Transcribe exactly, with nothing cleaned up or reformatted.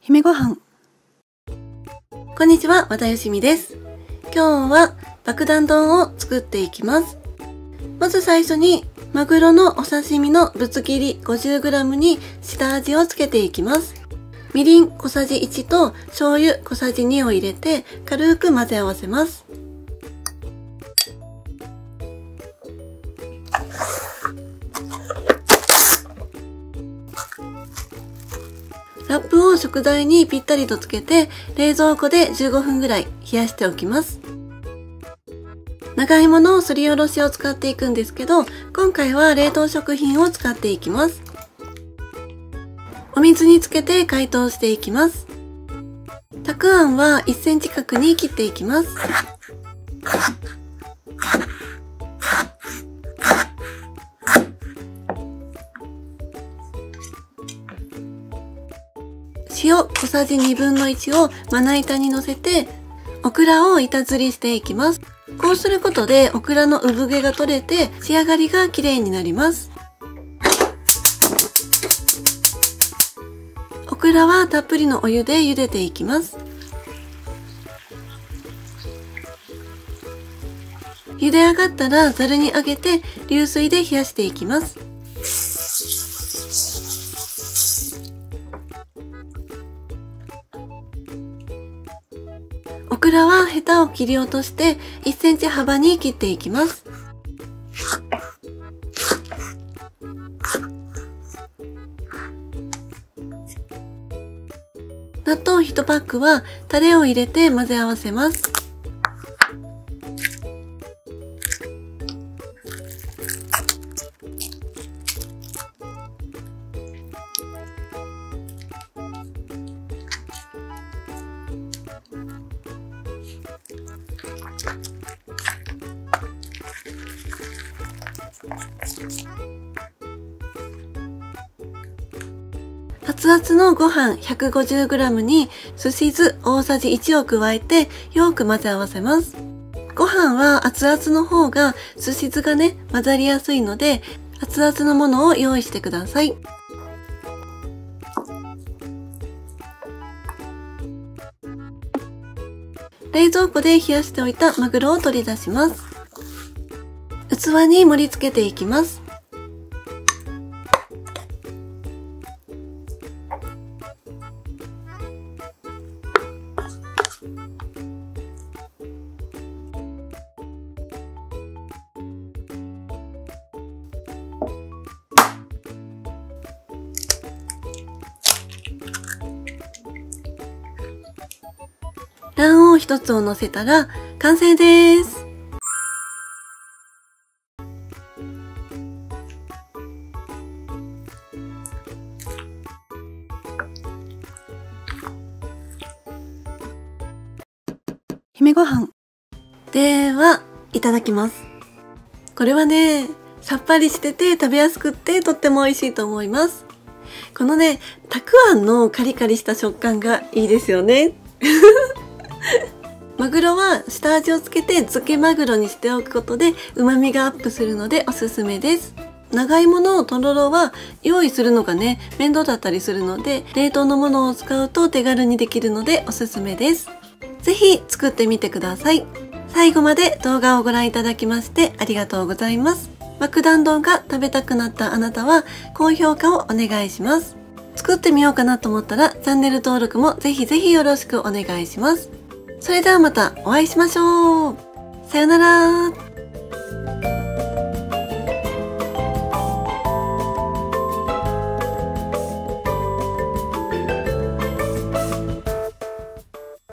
姫ごはん。こんにちは、和田よしみです。今日は爆弾丼を作っていきます。まず最初にマグロのお刺身のぶつ切り ごじゅうグラム に下味をつけていきます。みりん小さじいちと醤油小さじにを入れて軽く混ぜ合わせます。ラップを食材にぴったりとつけて冷蔵庫でじゅうごふんぐらい冷やしておきます。長芋のすりおろしを使っていくんですけど、今回は冷凍食品を使っていきます。お水につけて解凍していきます。たくあんはいっセンチ角に切っていきます。塩小さじにぶんのいちをまな板に乗せてオクラを板ずりしていきます。こうすることでオクラの産毛が取れて仕上がりが綺麗になります。オクラはたっぷりのお湯で茹でていきます。茹で上がったらざるにあげて流水で冷やしていきます。オクラはヘタを切り落としていっセンチ幅に切っていきます。納豆いちパックはタレを入れて混ぜ合わせます。熱々のご飯 ひゃくごじゅうグラム にすし酢大さじいちを加えてよく混ぜ合わせます。ご飯は熱々の方がすし酢がね混ざりやすいので熱々のものを用意してください。冷蔵庫で冷やしておいたマグロを取り出します。器に盛り付けていきます。卵黄一つを乗せたら完成です。姫ごはん。では、いただきます。これはね、さっぱりしてて食べやすくってとっても美味しいと思います。このね、たくあんのカリカリした食感がいいですよね。マグロは下味をつけて漬けマグロにしておくことで旨味がアップするのでおすすめです。長芋のとろろは用意するのがね面倒だったりするので冷凍のものを使うと手軽にできるのでおすすめです。ぜひ作ってみてください。最後まで動画をご覧いただきましてありがとうございます。爆弾丼が食べたくなったあなたは高評価をお願いします。作ってみようかなと思ったらチャンネル登録もぜひぜひよろしくお願いします。それではまたお会いしましょう。さよなら。